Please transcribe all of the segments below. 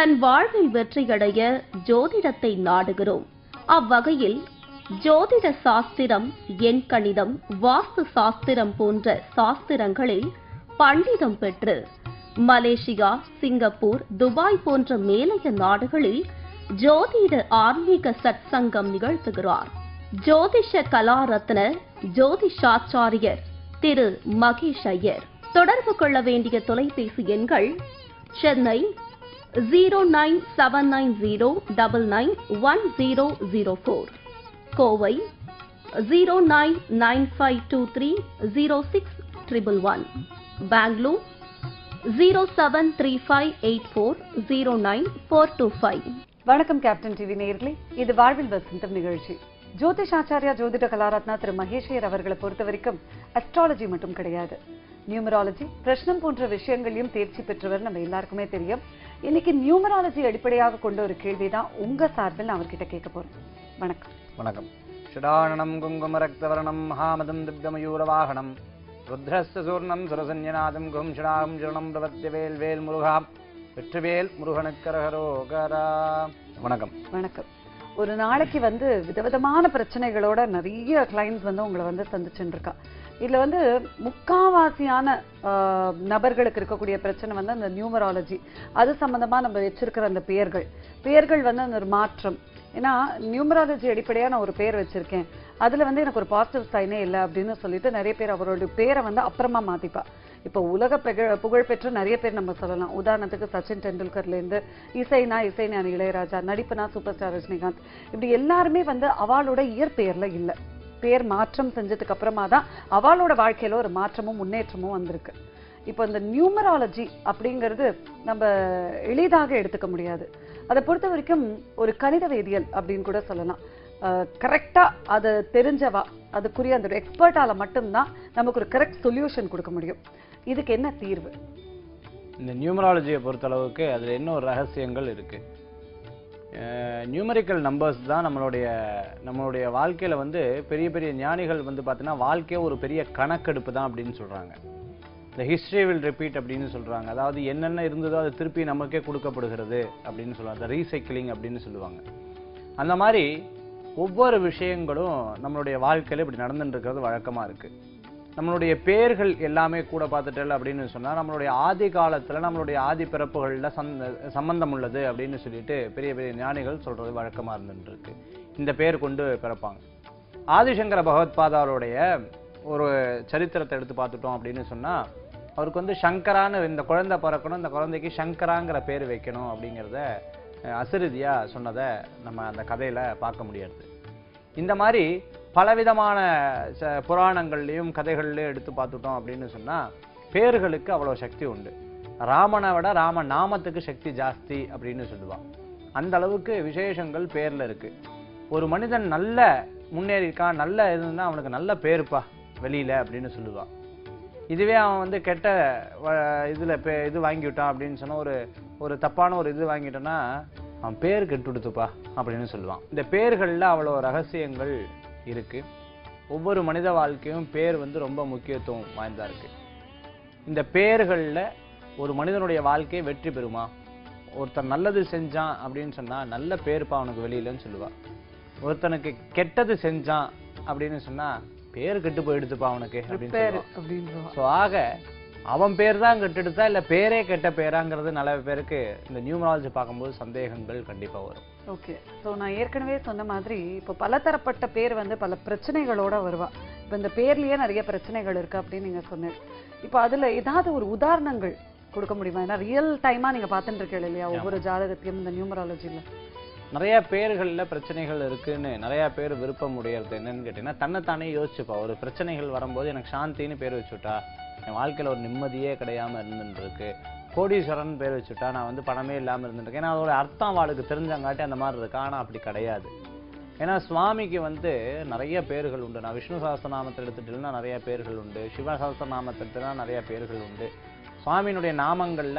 தன் வாழ்வில் வெற்றியடைய ஜோதிடத்தை நாடுகிறோம். அவ்வகையில் ஜோதிட சாஸ்திரம், எண்கணிதம், வாஸ்து சாஸ்திரம் போன்ற சாஸ்திரங்களில் பண்டிதம் பெற்று மலேசியா, சிங்கப்பூர், துபாய் போன்ற மேலைய நாடுகளில் ஜோதிட ஆன்மீக சத்சங்கம் நிகழ்த்துகிறார். ஜோதிஷ கலாரத்ன ஜோதிஷாச்சாரியர் திரு மகேஷ் ஐயர். தொடர்பு கொள்ள வேண்டிய தொலைபேசி எண்கள் சென்னை 09790991004, கோவை 09952306111, பெங்களூர் 07358409425. வணக்கம் கேப்டன் டிவி நேயர்களே, இது வாழ்வில் வசந்தம் நிகழ்ச்சி. ஜோதிஷாச்சாரியா ஜோதிட கலாரத்னா திரு மகேஷையர் அவர்களை பொறுத்த வரைக்கும் அஸ்ட்ராலஜி மட்டும் கிடையாது, நியூமராலஜி, பிரஷ்னம் போன்ற விஷயங்களையும் தேர்ச்சி பெற்றவர் நம்ம எல்லாருக்குமே தெரியும். இன்னைக்கு நியூமராலஜி அடிப்படையாக கொண்ட ஒரு கேள்விதான் உங்க சார்பில் நான் அவர்கிட்ட கேட்க போறேன். வணக்கம். வணக்கம். ஷடானனம் குங்கும ரக்தவர்ணம் மகாமதம் திவ்யமயூரவாகனம் ருத்ரஸ்ய சூர்ணம் சுரசன்யநாதம் கும் ஷடாம் ஜுரணம் பிரபத்யவேல் வேல் முருகா வெற்றிவேல் முருகனுக்கரகரோகரா. வணக்கம். வணக்கம். ஒரு நாளைக்கு விதவிதமான பிரச்சனைகளோட நிறைய கிளைண்ட்ஸ் உங்களை சந்திச்சுட்டு இருக்கா. இதுல முக்காவாசியான நபர்களுக்கு இருக்கக்கூடிய பிரச்சனை அந்த நியூமராலஜி, அது சம்பந்தமா நம்ம வச்சிருக்கிற அந்த பெயர்கள் அந்த ஒரு மாற்றம். ஏன்னா நியூமராலஜி அடிப்படையா நான் ஒரு பேர் வச்சிருக்கேன், அதுல எனக்கு ஒரு பாசிட்டிவ் சைனே இல்லை அப்படின்னு சொல்லிட்டு நிறைய பேர் அவரோட பேரை அப்புறமா மாத்திப்பா. இப்போ உலக புகழ்பெற்ற நிறைய பேர் நம்ம சொல்லலாம். உதாரணத்துக்கு சச்சின் டெண்டுல்கர்ல இருந்து இசைஞானி இளையராஜா, நடிப்புனா சூப்பர் ஸ்டார் ரஜினிகாந்த், இப்படி எல்லாருமே அவளோட இயற்பெயர்ல இல்லை, பேர் மாற்றம் செஞ்சதுக்கு அப்புறமா தான் அவளோட வாழ்க்கையில ஒரு மாற்றமும் முன்னேற்றமும் வந்திருக்கு. இப்போ இந்த நியூமராலஜி அப்படிங்கிறது நம்ம எளிதாக எடுத்துக்க முடியாது. அதை பொறுத்த வரைக்கும் ஒரு கணித வேதியியல் அப்படின்னு கூட சொல்லலாம். கரெக்டா அதை தெரிஞ்சவா, அதுக்குரிய அந்த எக்ஸ்பர்ட்டால மட்டும்தான் நமக்கு ஒரு கரெக்ட் சொல்யூஷன் கொடுக்க முடியும். இதுக்கு என்ன தீர்வு? இந்த நியூமராலஜியை பொறுத்த அளவுக்கு அதுல என்ன ஒரு ரகசியங்கள் இருக்கு. நியூமரிக்கல் நம்பர்ஸ் தான் நம்மளுடைய வாழ்க்கையில பெரிய பெரிய ஞானிகள் பார்த்தீங்கன்னா வாழ்க்கையே ஒரு பெரிய கணக்கெடுப்பு தான் அப்படின்னு சொல்றாங்க. இந்த ஹிஸ்டரி வில் ரிப்பீட் அப்படின்னு சொல்றாங்க. அதாவது என்னென்ன இருந்ததோ அது திருப்பி நமக்கே கொடுக்கப்படுகிறது அப்படின்னு சொல்லுவாங்க. ரீசைக்கிளிங் அப்படின்னு சொல்லுவாங்க. அந்த மாதிரி ஒவ்வொரு விஷயங்களும் நம்மளுடைய வாழ்க்கையில இப்படி நடந்துட்டு இருக்கிறது வழக்கமா இருக்கு. நம்மளுடைய பேர்கள் எல்லாமே கூட பார்த்துட்டல அப்படின்னு சொன்னா நம்மளுடைய ஆதி காலத்துல நம்மளுடைய ஆதி பிறப்புகள்ல சம்பந்தம் உள்ளது அப்படின்னு சொல்லிட்டு பெரிய பெரிய ஞானிகள் சொல்றது வழக்கமா இருந்துட்டு இருக்கு. இந்த பேர் கொண்டு பிறப்பாங்க. ஆதிசங்கர பகவத்பாதாவுடைய ஒரு சரித்திரத்தை எடுத்து பார்த்துட்டோம் அப்படின்னு சொன்னா அவருக்கு சங்கரான்னு இந்த குழந்தை பிறக்கணும், இந்த குழந்தைக்கு சங்கராங்கிற பேர் வைக்கணும் அப்படிங்கிறத அசிரதியா சொன்னதை நம்ம அந்த கதையில பார்க்க முடியாது. இந்த மாதிரி பலவிதமான புராணங்கள்லையும் கதைகள்லையும் எடுத்து பார்த்துட்டோம் அப்படின்னு சொன்னா பேர்களுக்கு அவ்வளோ சக்தி உண்டு. ராமனை விட ராம நாமத்துக்கு சக்தி ஜாஸ்தி அப்படின்னு சொல்லுவான். அந்த அளவுக்கு விசேஷங்கள் பேர்ல இருக்கு. ஒரு மனிதன் நல்ல முன்னேறிக்கான், நல்ல இருந்தா அவனுக்கு நல்ல பேருப்பா வெளியில அப்படின்னு சொல்லுவான். இதுவே அவன் கெட்ட இதுல இது வாங்கி விட்டான் அப்படின்னு சொன்னா ஒரு தப்பான ஒரு இது வாங்கிட்டான்னா அவன் பேர் கெட்டு கொடுத்துப்பா அப்படின்னு சொல்லுவான். இந்த பேர்கள்ல அவ்வளோ ரகசியங்கள் இருக்கு. ஒவ்வொரு மனித வாழ்க்கையும் பேர் ரொம்ப முக்கியத்துவம் வாய்ந்தா இருக்கு. இந்த பேர்கள்ல ஒரு மனிதனுடைய வாழ்க்கையை வெற்றி பெறுமா? ஒருத்தன் நல்லது செஞ்சான் அப்படின்னு சொன்னா நல்ல பேருப்பா அவனுக்கு வெளியிலன்னு சொல்லுவான். ஒருத்தனுக்கு கெட்டது செஞ்சான் அப்படின்னு சொன்னா பேர் கெட்டு போயிடுத்துப்பா அவனுக்கு அப்படின்னு. ஆக அவன் பேர் தான் கெட்டெடுத்தா இல்ல பேரே கெட்ட பேராங்கிறது நல்ல பேருக்கு இந்த நியூமராலஜி பார்க்கும்போது சந்தேகங்கள் கண்டிப்பா வரும். ஓகே. ஸோ நான் ஏற்கனவே சொன்ன மாதிரி இப்போ பலதரப்பட்ட பேர் பல பிரச்சனைகளோட வருவா. இப்போ இந்த பேர்லயே நிறைய பிரச்சனைகள் இருக்கு அப்படின்னு நீங்க சொன்னேன். இப்போ அதுல ஏதாவது ஒரு உதாரணங்கள் கொடுக்க முடியுமா? ஏன்னா ரியல் டைமா நீங்க பார்த்துட்டு இருக்கீங்க இல்லையா ஒவ்வொரு ஜாதகத்தையும் இந்த நியூமராலஜில நிறைய பேர்கள்ல பிரச்சனைகள் இருக்குன்னு நிறைய பேர் விருப்பம் உடையறது என்னன்னு கேட்டீங்கன்னா தன்னைத்தானே யோசிச்சுப்பா. ஒரு பிரச்சனைகள் வரும்போது எனக்கு சாந்தின்னு பேர் வச்சுட்டா என் வாழ்க்கையில ஒரு நிம்மதியே கிடையாம இருந்துட்டு இருக்கு, கோடீஸ்வரன் பேர் வச்சுட்டா நான் பணமே இல்லாம இருந்துட்டு இருக்கேன். ஏன்னா அதோட அர்த்தம் அவளுக்கு தெரிஞ்சங்காட்டி அந்த மாதிரி இருக்கு. ஆனா அப்படி கிடையாது. ஏன்னா சுவாமிக்கு நிறைய பேர்கள் உண்டு. நான் விஷ்ணு சஹஸ்ரநாமத்தை எடுத்துட்டேன்னா நிறைய பேர்கள் உண்டு, சிவ சஹஸ்ரநாமத்தை எடுத்துனா நிறைய பேர்கள் உண்டு. சுவாமியினுடைய நாமங்கள்ல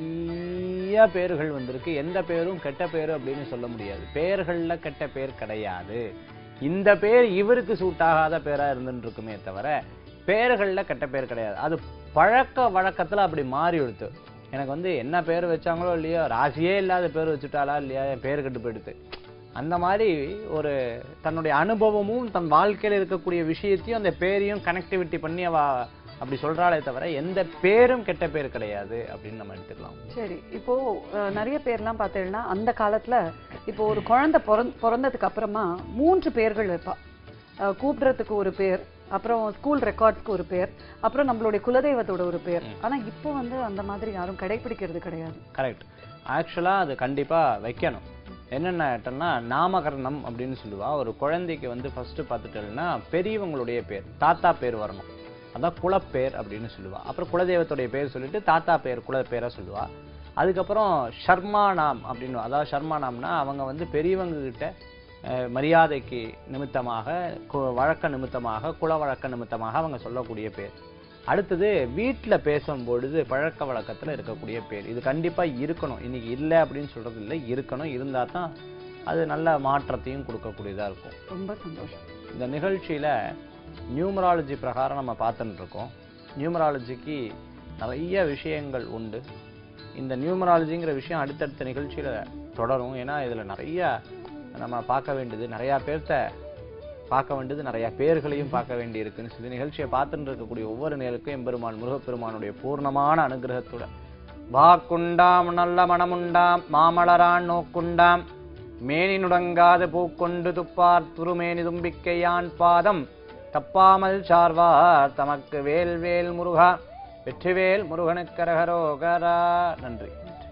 நிறைய பேர்கள் வந்திருக்கு. எந்த பேரும் கெட்ட பேரு அப்படின்னு சொல்ல முடியாது. பேர்கள்ல கெட்ட பேர் கிடையாது. இந்த பேர் இவருக்கு சூட் ஆகாத பேரா இருந்துட்டு இருக்குமே தவிர பேர்கள்ல கெட்ட பேர் கிடையாது. அது பழக்க வழக்கத்துல அப்படி மாறி எடுத்து. எனக்கு வந்து என்ன பேர் வச்சாங்களோ இல்லையோ, ராசியே இல்லாத பேர் வச்சுட்டாளா இல்லையா, என் பேர் கெட்டு போயிடுது. அந்த மாதிரி ஒரு தன்னுடைய அனுபவமும் தன் வாழ்க்கையில் இருக்கக்கூடிய விஷயத்தையும் அந்த பேரையும் கனெக்டிவிட்டி பண்ணி அவ அப்படி சொல்றாளே தவிர எந்த பேரும் கெட்ட பேர் கிடையாது அப்படின்னு நம்ம எடுத்துக்கலாம். சரி, இப்போ நிறைய பேர்லாம் பார்த்தீங்கன்னா அந்த காலத்துல இப்போ ஒரு குழந்தை பிறந்ததுக்கு அப்புறமா 3 பேர்கள் வைப்பா. கூப்பிடுறதுக்கு ஒரு பேர், அப்புறம் ஸ்கூல் ரெக்கார்ட்ஸ்க்கு ஒரு பேர், அப்புறம் நம்மளுடைய குலதெய்வத்தோட ஒரு பேர். ஆனா இப்போ வந்து அந்த மாதிரி யாரும் கடைபிடிக்கிறது கிடையாது. கரெக்ட். ஆக்சுவலா அது கண்டிப்பா வைக்கணும். என்னென்னா நாமகரணம் அப்படின்னு சொல்லுவா. ஒரு குழந்தைக்கு வந்து ஃபர்ஸ்ட் பார்த்துட்டேன்னா பெரியவங்களுடைய பேர், தாத்தா பேர் வரணும். அதான் குலப்பேர் அப்படின்னு சொல்லுவா. அப்புறம் குலதெய்வத்துடைய பேர் சொல்லிட்டு தாத்தா பேர் குலப்பேரா சொல்லுவா. அதுக்கப்புறம் ஷர்மானாம் அப்படின்னு, அதாவது ஷர்மானாம்னா அவங்க வந்து பெரியவங்க கிட்ட மரியாதைக்கு நிமித்தமாக, வழக்க நிமித்தமாக, குல வழக்க நிமித்தமாக அவங்க சொல்லக்கூடிய பேர். அடுத்தது வீட்டில் பேசும்பொழுது பழக்க வழக்கத்தில் இருக்கக்கூடிய பேர். இது கண்டிப்பாக இருக்கணும். இன்னைக்கு இல்லை அப்படின்னு சொல்றது இல்லை, இருக்கணும். இருந்தால் தான் அது நல்ல மாற்றத்தையும் கொடுக்கக்கூடியதாக இருக்கும். ரொம்ப சந்தோஷம். இந்த நிகழ்ச்சியில் நியூமராலஜி பிரகாரம் நம்ம பார்த்துட்டு இருக்கோம். நியூமராலஜிக்கு நிறைய விஷயங்கள் உண்டு. இந்த நியூமராலஜிங்கிற விஷயம் அடுத்தடுத்த நிகழ்ச்சியில் தொடரும். ஏன்னா இதில் நிறைய நம்ம பார்க்க வேண்டியது, நிறையா பேர்த்த பார்க்க வேண்டியது, நிறைய பேர்களையும் பார்க்க வேண்டி இருக்குன்னு சொல்லி நிகழ்ச்சியை பார்த்துட்டு இருக்கக்கூடிய ஒவ்வொரு நேருக்கும் எம்பெருமான் முருகப்பெருமானுடைய பூர்ணமான அனுகிரகத்துடன் வாக்குண்டாம் நல்ல மனமுண்டாம் மாமலரான் நோக்குண்டாம் மேனி நுடங்காத பூக்கொண்டு துப்பார் துருமேனி தும்பிக்கையான் பாதம் தப்பாமல் சார்வார் தமக்கு வேல் வேல் முருகா, வெற்றிவேல் முருகனுக்கரகரோகரா. நன்றி.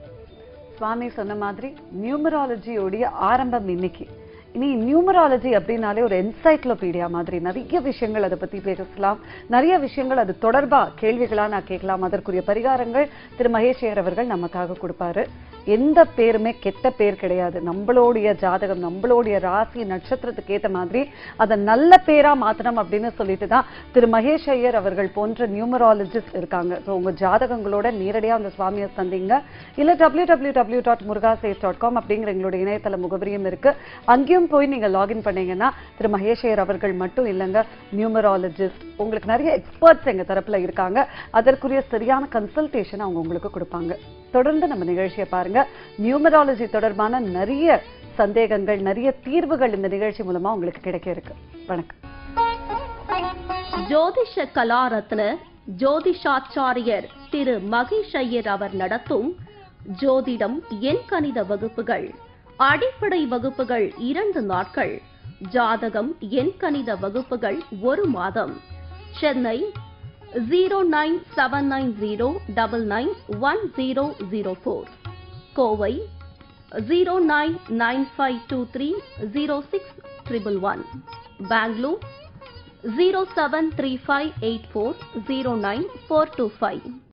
சுவாமி சொன்ன மாதிரி நியூமராலஜியோடைய ஆரம்பம் இன்னைக்கு. இனி நியூமராலஜி அப்படின்னாலே ஒரு என்சைக்ளோபீடியா மாதிரி நிறைய விஷயங்கள் அதை பத்தி பேசலாம். நிறைய விஷயங்கள் அது தொடர்பா கேள்விகளா நான் கேட்கலாம். அதற்குரிய பரிகாரங்கள் திரு மகேஷையர் அவர்கள் நமக்காக கொடுப்பாரு. எந்த பேருமே கெட்ட பேர் கிடையாது. நம்மளுடைய ஜாதகம், நம்மளுடைய ராசி நட்சத்திரத்துக்கு ஏற்ற மாதிரி அதை நல்ல பேரா மாத்தணும் அப்படின்னு சொல்லிட்டு தான் திரு மகேஷ் ஐயர் அவர்கள் போன்ற நியூமராலஜிஸ்ட் இருக்காங்க. ஸோ உங்க ஜாதகங்களோட நேரடியாக அந்த சுவாமியை சந்திங்க. இல்லை www.murugasafe.com அப்படிங்கிற எங்களுடைய இணையதள முகவரியும் இருக்கு. அங்கேயும் போய் நீங்க லாகின் பண்ணீங்கன்னா திரு மகேஷ் ஐயர் அவர்கள் மட்டும் இல்லைங்க, நியூமராலஜிஸ்ட், உங்களுக்கு நிறைய எக்ஸ்பர்ட்ஸ் எங்க தரப்புல இருக்காங்க. அதற்குரிய சரியான கன்சல்டேஷன் அவங்க உங்களுக்கு கொடுப்பாங்க. தொடர்ந்து நம்ம நிகழ்ச்சியை பாருங்க. நியூமராலஜி தொடர்பான நிறைய சந்தேகங்கள், நிறைய தீர்வுகள் இந்த நிகழ்ச்சி மூலமா உங்களுக்கு கிடைக்க இருக்கு. வணக்கம். ஜோதிஷ கலாரத்ன ஜோதிஷாச்சாரியர் திரு மகேஷ் ஐயர் அவர் நடத்தும் ஜோதிடம் எண் கணித வகுப்புகள், அடிப்படை வகுப்புகள் 2 நாட்கள், ஜாதகம் எண் கணித வகுப்புகள் 1 மாதம். சென்னை 09790991004, கோவை 09952306111, பெங்களூர் 07358409425.